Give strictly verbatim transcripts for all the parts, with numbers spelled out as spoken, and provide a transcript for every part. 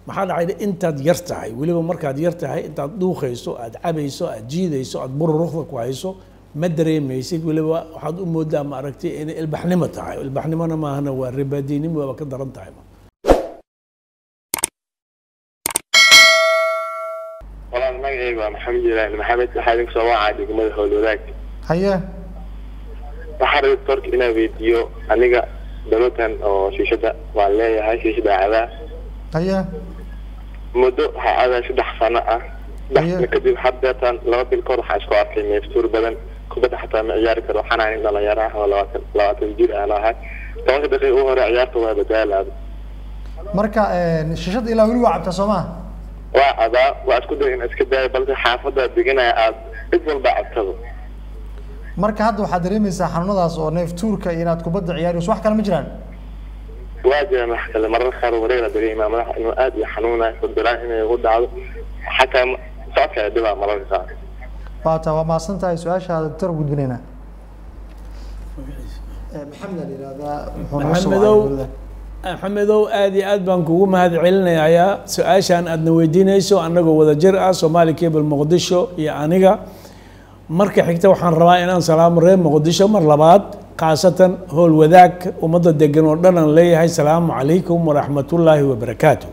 maxaa dhacay intaad yar tahay weliba markaad yar tahay intaad dhuuqayso aad cabayso aad jiidayso aad bururuqda ku hayso ma dareemaysid weliba waxaad u moodaa ma aragtay inay ilbaxnimo tahay ilbaxnimona maahana waa ribaadiinimo waa ka daran tahay والله ما جاي محمد جلال محمد حالك سواء عادي كم هو ذاك هيا بحر الترك إلى فيديو أنيقا دلوتن أو شيشة وعليه هاي شيشة على هيا مدو هذا شو دحفنا ده كده حدثا لو بالكور حاسكو أكيد مفتور بدن كبد حتى معيارك روحنا عند الله يراها ولا لا تنجيل على هاي تواجه دقيقة هو عيارته وبدال هذا مركا شيشة إلى ولو عبد سما وهذا وأسكت إن أسكت بلد حافظة بيجينا إذن بعد كذا marka hadda waxa dareemaysaa xanuunadaas oo neef tuurka inaad kubadda ciyaariso wax kale ma jiraan واجه محكمة مرة خير ورينا دريمة مرة إنه أدي حنونة قدران إنه يقول عضو حتى صعب كده مرة خير. فاتا وما صنت أي سؤال هذا الدكتور قد بنينا. محمد اللي هذا محمدو محمدو أدي أدبان كوم هذا علنا يا سؤال عن أدنى ويدينا يسوع أنك وذا جرأة سومالي كيبل مقدشو يعني marka xigta waxaan rabaa inaan salaam reer Muqdisho mar labaad qaasatan hool wadaag umada degan oo dhan aan leeyahay salaamu calaykum wa rahmatullaahi wa barakaatuh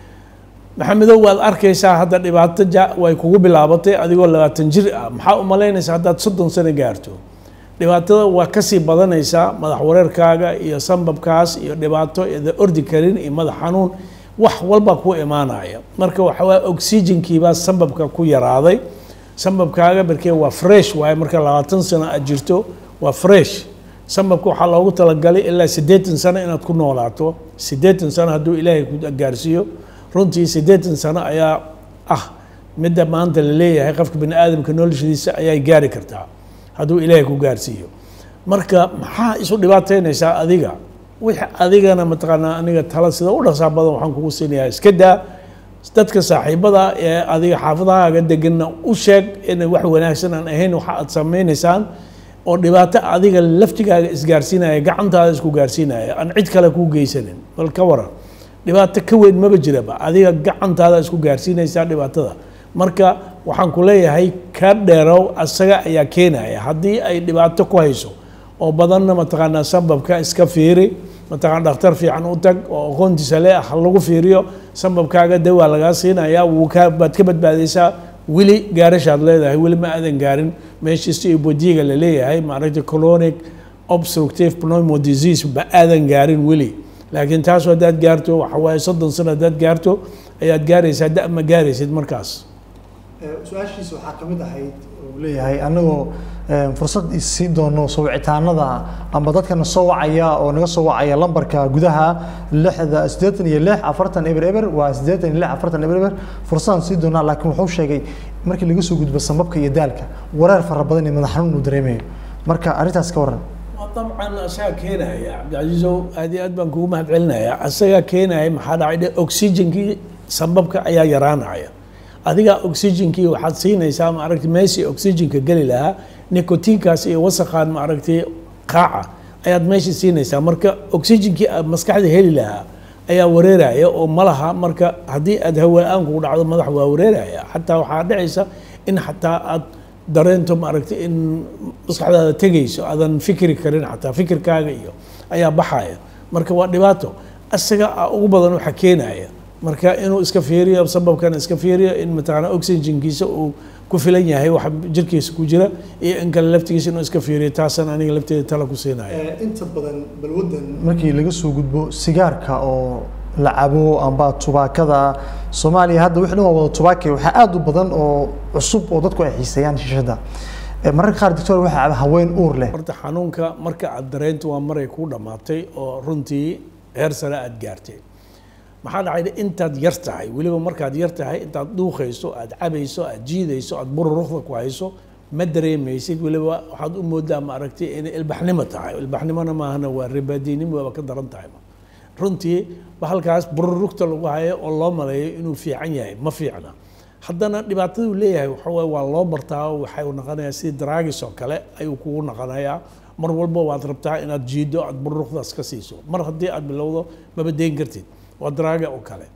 maxamedow waad arkaysaa hadda dhibaato way kugu bilaabatay adigoo labaatan jir ah maxaa u maleynaysaa haddaad soddon sano gaarto dhibaatada waa ka sii badanaysaa madax wareerkaaga iyo sanbabkaas iyo dhibaato ida ordi karin iyo madax xanuun wax walba ku imaanaya marka waxa waa oxygen-kiiba sanbabka ku yaraaday sanbabkaaga markee waa fresh waaye marka labaatan sano aad jirto waa fresh sanbabka waxaa loogu talagalay ilaa siddeetan sano inaad ku noolaato siddeetan sano hadduu ilaahay ku gaarsiiyo runtii siddeetan sano ayaa ah midda maanta la leeyahay qofka bini aadamka noloshiisa ayay gaari kartaa hadduu ilaahay ku gaarsiiyo marka maxaa isu dhibaataynaysaa adiga wixii adigana mataqaanaa aniga tala sida u dhaqsaa badan waxaan kugu siinayaa iska daa dadka saaxiibada ee adiga xaafadahaaga deganna u sheeg in wax wanaagsan aan ahayn waxa aad samaynaysaan oo dhibaato adiga laftigaaga isgaarsiinaya gacantaada isku gaarsiinaya aan cid kale ku geysanin bal ka waran dhibaato ka weyn maba jiraba adiga gacantaada isku gaarsiinaysaa dhibaatada marka waxaan ku leeyahay ka dheerow asaga ayaa keenaya haddii ay dhibaato ku hayso oo badanna mataqaanaa sanbabka iska fiiri mataqaan dhakhtar fiican u tag oo aqoontiisa leh ah lagu fiiriyo sanbabkaaga dawaa lagaa siinayaa wuu ka baad ka badbaadaysaa weli gaarashaad leedahay weli ma aadan gaarin meeshiisa iyo bodiga la leeyahay maaragtay chronic obstructive pulmonary disease ba aadan gaarin weli laakiin taas haddaad gaarto waxa waaye soddon sano haddaad gaarto ayaad gaaraysaa da ma gaaraysid markaas su-aashiisa waxaa ka mid ahayd oo leeyahay anagoo fursad isiin doono soo wicitaanada amba dadkana soo wacaya oo naga soo wacaya lambarka gudaha lixda siddeetan iyo lix afartan eber eber waa siddeetan iyo lix afartan eber eber fursadaan siin doonaa laakiin wuxuu sheegay markii laga soo gudbo sanbabka iyo daalka wareer fara badan iyo madax xanuun uu dareemayo marka arrintaas ka waran طبعا أشياء كينا يا عبد العزيز هذه أدبان كوما هتعلنا يا أشياء كينا هي محل عيد أكسجين كي سببك أيا يرانا عيا هذيك أكسجين كي واحد سينا يسام عرفت ماشي أكسجين كجلي لها نيكوتين كاسي وسخان معرفت قاعة أياد ماشي سينا يسام مركا أكسجين كي مسكحة هلي لها أيا وريرة يا وملها مركا هذه أدهوا الآن كود عظم مدح وريرة يا حتى وحد عيسى إن حتى dareentum aragtay in maskaxdaada tegayso aadan fikri karin xataa fikirkaaga iyo ayaa baxaya marka waa dhibaato asaga ugu badan waxa keenaya marka inuu iska fiiriyo sababkan iska fiiriyo in mataqaana oxygen-kiisa uu ku filan yahay wax jirkiisa ku jira iyo in kale laftigiisa inuu iska fiiriyo taasan aniga lafteeda tala ku siinaya inta badan balwadan markii laga soo gudbo sigaarka oo la cabo amba tubaakada Soomaaliya hadda wixii wada tubaakay waxa aad u badan oo cusub oo dadku ay xiiseeyaan shishada mararka qaar doctor waxa haween uur leh horta xanuunka marka aad dareento waa maray ku dhamaatay oo runtii heer sare aad gaartay maxaa dhacay intaad yar tahay weliba markaad yar tahay intaad dhuuqayso aad cabayso aad jiidayso aad bururuqda ku hayso ma dareemaysid weliba waxaad u moodaa ma aragtay in ilbaxnimo tahay ilbaxnimona maahana waa ribaadiinimo waa ka daran tahay runtii halkaas bururugta lagu hayo oo loo maleeyo inuu fiican yahay ma fiicna haddana dhibaatadu leeyahay waxa waa loo bartaa waxay u noqonayaa si draagis oo kale ayuu kugu noqonayaa mar walba waad rabtaa inaad jiido aad bururugdaas ka siiso mar haddii aad bilowdo maba deyn kartid waa draaga oo kale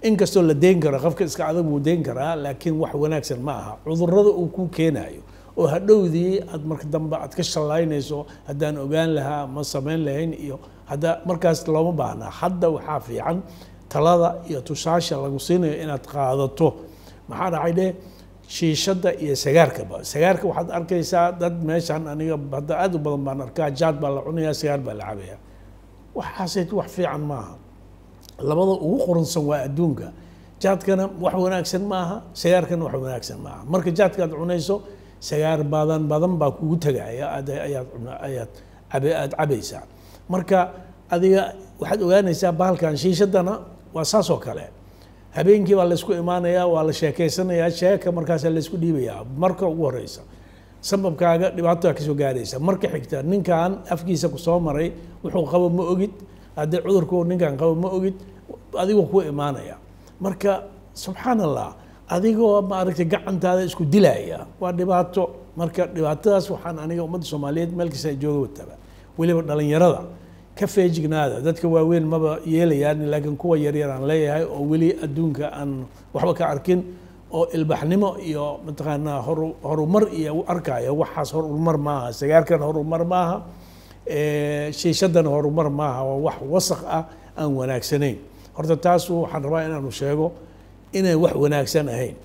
inkastoo la deyn karo qofka iska adag wuu deyn karaa laakiin wax wanaagsan ma aha cudurrada uu ku keenayo oo hadhowdii aad marka dambe aad ka shalaynayso haddaan ogaan lahaa ma samayn lahayn iyo hadda markaas looma baahna hadda waxaa fiican talada iyo tusaasha lagu siinayo inaad qaadato maxaa dhacay dheh shiishada iyo sagaarkaba sagaarka waxaad arkaysaa dad meeshan aniga hadda aad u badan baan arkaa jaad baa la cunayaa sagaar baa la cabayaa waxaasay wax fiican maaha labada ugu quransan waa adduunka jaadkana wax wanaagsan maaha sagaarkana wax wanaagsan maaha marka jaadka aad cunayso sagaar badan badan baa kugu tagaya ayaad ayaad aad cabaysaa marka adiga waxaad ogaanaysaa bahalkan shiishadana waa saas oo kale habeenkii baa la isku imaanayaa waa la sheekeysanayaa sheeka markaas la isku dhiibayaa marka ugu horeysa sababkaaga dhibaato ka soo gaaraysa marka xigta ninkan afkiisa ku soo maray wuxuu qabo ma ogid hadii cudurku ninkan qabo ma ogid adigoo ku imaanaya marka subxaanallah adigoo ma aragtay gacantaada isku dilaya waa dhibaato marka dhibaatadaas waxaan aniga ummadda Soomaaliyeed meel kasta ay joogo wataba waliba dhalinyarada ka feejignaada dadka waaweyn maba yeelayaan laakiin kuwa yar yar aan leeyahay oo wali adduunka aan waxba ka arkin oo ilbaxnimo iyo mataqaanaa horumar iyo arkaya waxaas horumar maaha sagaarkan horumar maaha ee shiishadan horumar maaha waa wax wasakh ah aan wanaagsanayn horta taas waxaan rabaa inaanu sheego inay wax wanaagsan ahayn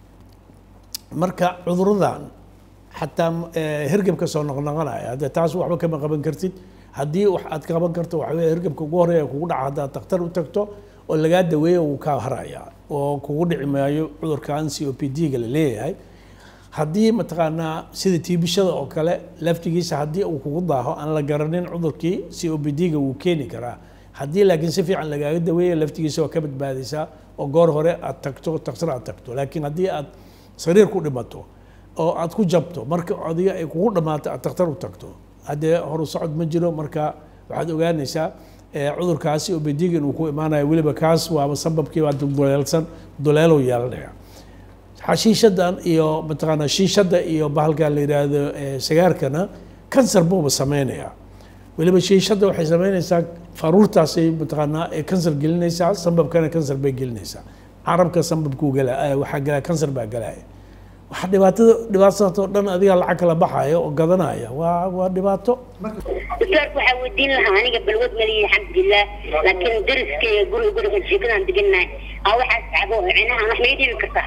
marka cuduradan xataa hergebka soo noqnoqonaya hadda taas waxba kama qaban kartid haddii wax aad qaban karto waxa weeye hergebka ugu horeeya kugu dhaca haddaad dhakhtar u tagto oo lagaa daweeyo wuu kaa haraya oo kugu dhici maayo cudurkan C O P D ga la leeyahay haddii mataqaanaa sida tiibishada oo kale laftigiisa haddii uu kugu daaho aan la garanin cudurkii C O P D ga wuu keeni karaa haddii laakiin si fiican lagaaga daweeyo laftigiisa waa ka badbaadaysaa oo goor hore aad tagto dhakhtar aad tagto laakiin haddii aad sariir ku dhimato oo aad ku jabto marka adiga ay kugu dhamaato aad dhakhtar u tagto haddee horu socod ma jiro marka waxaad ogaanaysaa cudurkaasi oo bediga inuu ku imaanayo weliba kaas waaba sababkii waa duleelsan duleelow yeelanaya xashiishadan iyo mataqaanaa shiishada iyo bahalkan la yidhaahdo sagaarkana kansar buuba sameynaya weliba shiishada waxay sameynaysaa faruurtaasay mataqaanaa ee kansar gelinaysaa sababkana kansar bay gelinaysaa carabka sababkuu galaa waxaa galaa kansar baa galaya waxa dhibaatada dhibaatada dhan adiga lacag kala baxayo oo gadanaya waa waa dhibaato دكتور waxa wadiin lahaa aniga balwad maliye alxamdulillah laakiin dariskayga guriga guriga sheekadan deganay aa waxa sacabo cinaha wax ma idin kartaa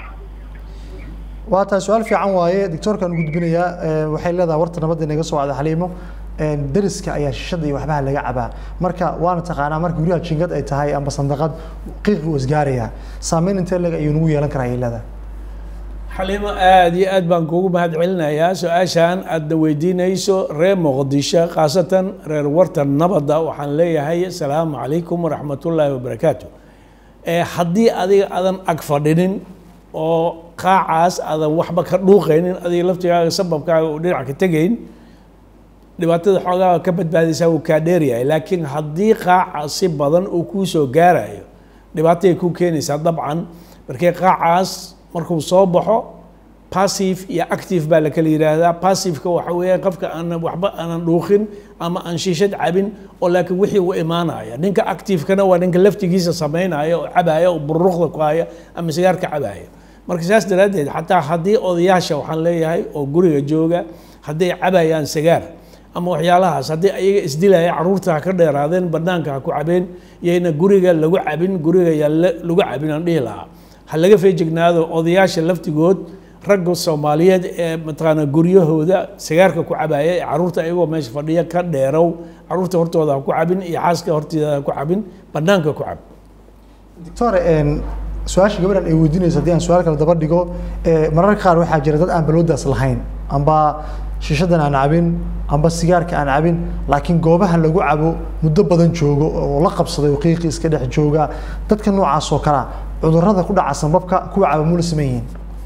waa taa su'aal fiican waaye doctorkan gudbinaya waxay leedahay warta nabad inaga soo wada xaliimo dariska ayaa shishada iyo waxba laga cabaa marka waana taqaanaa marka guriga jingad ay tahay amba sandaqad qiiq u isgaaraya saameyn intee laga ayuu nagu yeelan karaa ilada حليمة آدي أد بانكوغو بهاد علنا يا سؤاشان أد ويدينيسو ري مقدشة خاصة ري ورطة النبضة وحن لي هاي السلام عليكم ورحمة الله وبركاته حدي أدي أدن أكفردين أو قاعاس أدن وحبا كردوغين أدي لفتي سبب كاغو ودرعك تجين لباتد حوغا كبت بادي ساو كاديريا لكن حدي قاعاس بدن وكوسو غاراي لباتي كو كينيسا طبعا بركي قاعاس markuu soo baxo passive iyo active baa la kala yiraahdaa passive-ka waxa weeye qofka aan waxba aan dhuuqin ama aan shiishad cabin oo laakiin wixii uu imaanaya ninka active-kana waa ninka laftigiisa sameynaya oo cabaya oo buruqda ku haya ama sigaarka cabaya marka saas daraadeed xataa haddii odayaasha waxaan leeyahay oo guriga jooga hadday cabayaan sigaar ama waxyaalahaas haddii ayaga isdilaya caruurta ka dheeraadeen banaanka ku cabeen iyayna guriga lagu cabin guriga yaa lagu cabin aan dhihi lahaa halaga feejignaado odayaasha laftigood ragga Soomaaliyeed ee mataqaana guryahooda sigaarka ku cabaya caruurta ayagoo meesha fadhiya ka dheerow caruurta hortooda ku cabin iyo xaaska hortooda ku cabin banaanka ku cab doctor een su'aasha gabadhan ay weydiinayso hadii aan su'aal kale daba dhigo ee mararka qaar waxaa jira dad aan balwadaas lahayn amba shishadan aan cabin amba sigaarka aan cabin laakiin goobaha lagu cabo muddo badan joogo oo la qabsaday qiiqi iska dhex jooga dadka noocaas oo kala cudurrada ku dhaca sanbabka kuwa caba mul sameeyeen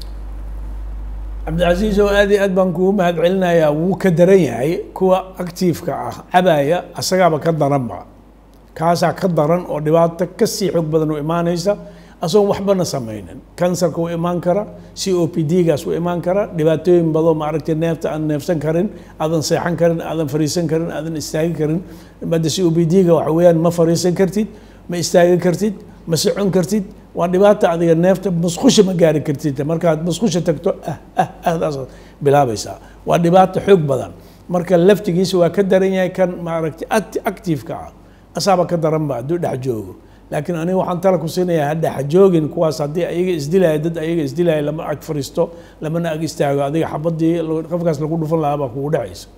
Cabdilcasiis oo aad iyo aad baan kugu mahad celinayaa wuu ka daran yahay kuwa active-ka ah cabaya asagaaba ka daranba kaasaa ka daran oo dhibaato ka sii xoog badan u imaanaysa asoon waxbana sameynin kansarka uu imaan kara C O P D gaas uu imaan kara dhibaatooyin badan ma aragtay neefta aan neefsan karin aadan seexan karin aadan fariisan karin aadan istaagi karin bada C O P D ga waxa weeyaan ma fariisan kartid ma istaagi kartid ma socon kartid waa dhibaato adiga neefta musqusha ma gaari kartid markaad musqusha tagto ah ah ahdaas bilaabaysaa waa dhibaato xoog badan marka laftigiisa waa ka daran yahay kan maaragtay active-ka ah asaaba ka daran ba hadduu dhex joogo laakiin aniga waxaan tala ku siinayaa hadda xajoogin kuwaas haddii ayaga isdilaya dad ayaga isdilaya lama ag fariisto lamana ag istaago adiga xabadii qofkaas lagu dhufan lahaa baa kugu dhacaysa